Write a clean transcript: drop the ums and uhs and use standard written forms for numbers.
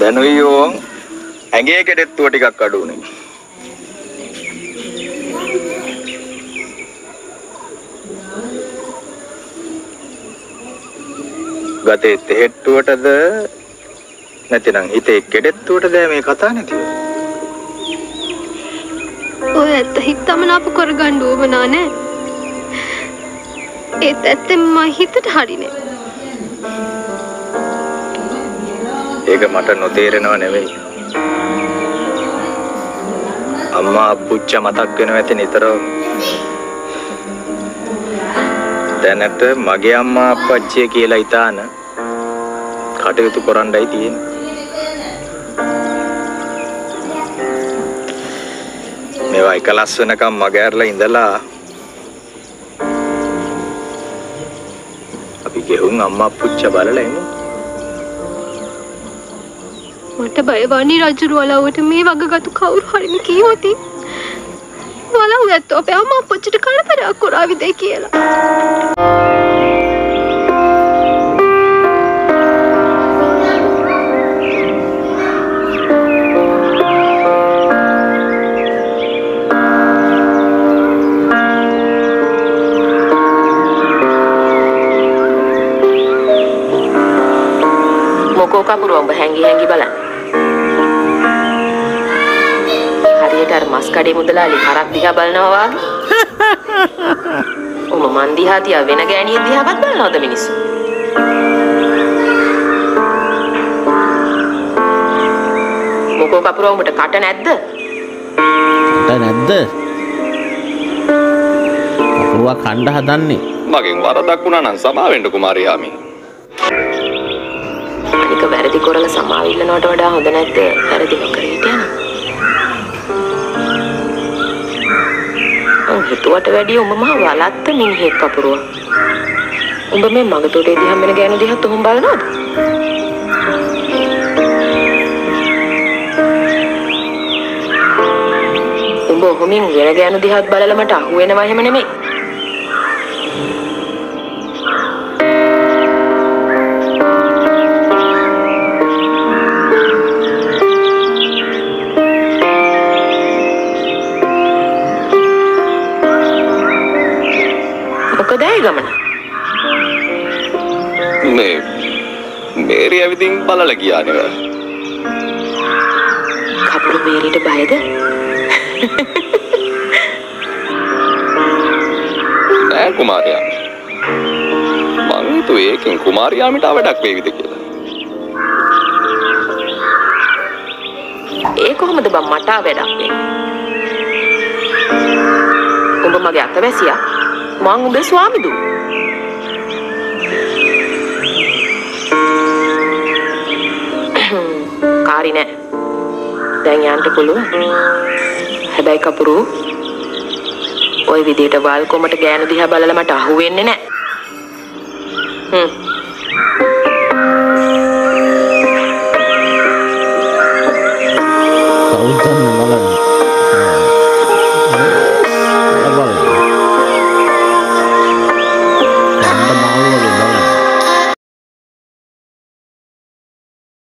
දැනුයෝ ඇඟේ කෙඩෙත්තුව ටිකක් අඩු උනේ. ගතේ තෙහෙට්ටුවටද නැතිනම් හිතේ කෙඩෙත්තුවටද මේ කතා නැතිව? ඔය ඇත්ත හිතම නාප කරගන්න ඕවනා නෑ. ඒත් ඇත්තෙන් මම හිතට හරිනේ. ඒක මට නොතේරෙනව නෙවෙයි. අම්මා අප්පුච්චා මතක් වෙනවා ඇති නිතරම. දැනට මගේ අම්මා අප්පච්චිය කියලා හිතාන කටයුතු කරන්නයි තියෙන්නේ. මේවා එකලස් වෙනකම් මගේ ඇරලා ඉඳලා අපි ගෙහුම් අම්මා අප්පුච්චා බලලා ඉමු. මට බය වන්නේ රජු වලවට මේ වගගතු කවුරු හරි කීවොත් වලව ඇත්තෝ අපේ අම්මා අප්පච්චිට කරදරයක් කරාවිද කියලා. මොකෝ කපුරු ඔබ හැංගි බලන්න. හරියට අර මස් කඩේ මුදලාලි හරක් දිහා බලනවා වගේ. ඔම මන් දිහා තියා වෙන ගෑණියෙක් දිහාවත් බලනවද මිනිස්සු? මොකෝ කපුරු ඔබට කට නැද්ද? කට නැද්ද? කපුරුවා කණ්ඩ හදන්නේ. මගෙන් වරදක් වුණා නම් සමා වෙන්න කුමාරියාමි. අනික වැරදි කරලා සමාව ඉල්ලනවට වඩා හොඳ නැද්ද වැරදි නොකර හිටියනම්? හිතුවට වැඩිය උඹ මහ වලත්ත මිනිහෙක් කපුරුවා. උඹ මේ මගතොටේ දිහා මෙන ගෑනු දිහාත් උඹ බලනවද? උඹ ඔහොමින් වෙන ගෑනු දිහාත් බලලා මට අහු වෙනවා එහෙම නෙමෙයි. ගමන මේ මේරි ඇවිදින් බලලා ගියා නේ. කපුරු මේරිට බයද? නෑ කුමාරයා. මං හිතුවේ ඒකෙන් කුමාරයාමිට අවඩක් වේවිද කියලා. ඒ කොහොමද බං මට අවඩක් වෙන්නේ? උඹ මගේ අතවැසියා. මං උඹේ ස්වාමිදු. කාරි නෑ. දැන් යන්න පුළුවන්. හැබැයි කපුරු ඔය විදියට වල් කොමට ගෑනු දිහා බලලා මට අහු වෙන්නේ නෑ.